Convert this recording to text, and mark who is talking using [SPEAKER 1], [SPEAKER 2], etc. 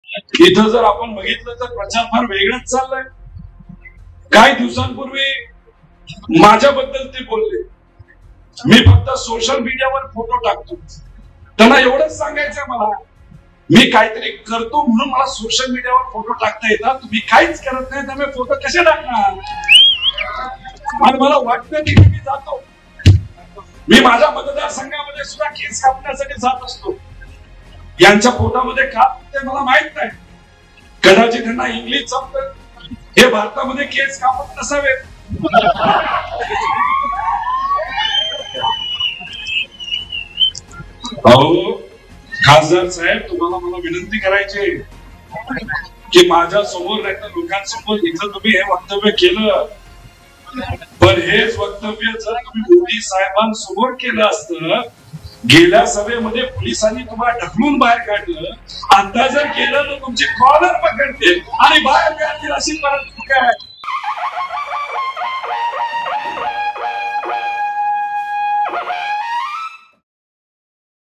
[SPEAKER 1] इथं जर आपण बघितलं तर प्रचार फार वेगळाच चाललाय. काही दिवसांपूर्वी माझ्याबद्दल ते बोलले, मी फक्त सोशल मीडियावर फोटो टाकतो. त्यांना एवढंच सांगायचं मला, मी काहीतरी करतो म्हणून मला सोशल मीडियावर फोटो टाकता येतात, तुम्ही काहीच करत नाही त्यामुळे फोटो कसे टाकणार. आणि मला वाटतं की मी जातो, मी माझ्या मतदारसंघामध्ये सुद्धा केस कापण्यासाठी जात असतो. यांच्या पोटामध्ये का ते मला माहित नाही. कदाचित त्यांना इंग्लिश जमतं, हे भारतामध्ये केस कापत नसावेत. अहो खासदार साहेब, तुम्हाला मला विनंती करायची की माझ्या समोर नाही तर लोकांसमोर इथं तुम्ही हे वक्तव्य केलं, पण हेच वक्तव्य जर तुम्ही मोदी साहेबांसमोर केलं असतं, गेल्या सभेमध्ये पोलिसांनी तुम्हाला ढकलून बाहेर काढलं, आता जर केलं तर तुमचे कॉलर पकडतील आणि बाहेर काढतील अशी परिस्थिती आहे.